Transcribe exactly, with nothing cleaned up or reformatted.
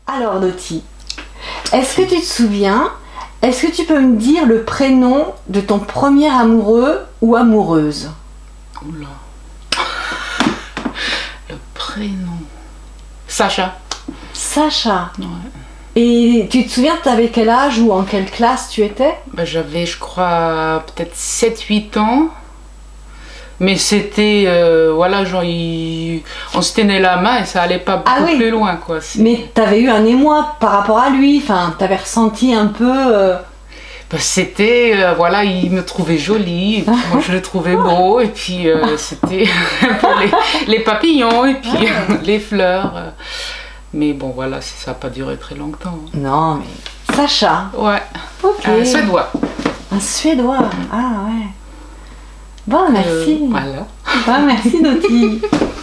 Alors Dottie, est-ce que tu te souviens, est-ce que tu peux me dire le prénom de ton premier amoureux ou amoureuse? Oula. Le prénom. Sacha. Sacha. Ouais. Et tu te souviens, tu avais quel âge ou en quelle classe tu étais? Ben, j'avais, je crois, peut-être sept huit ans. Mais c'était, euh, voilà, genre, il... on se tenait la main et ça allait pas beaucoup ah oui. plus loin, quoi. Mais t'avais eu un émoi par rapport à lui, enfin, t'avais ressenti un peu... Euh... Ben, c'était, euh, voilà, il me trouvait jolie, et puis moi je le trouvais beau, et puis euh, c'était pour les, les papillons, et puis euh, les fleurs. Euh. Mais bon, voilà, ça n'a pas duré très longtemps. Non, mais... Sacha. Ouais. Ok. Un Suédois. Un Suédois. Ah ouais. Bon, merci. Euh, voilà. Bon, merci Dottie.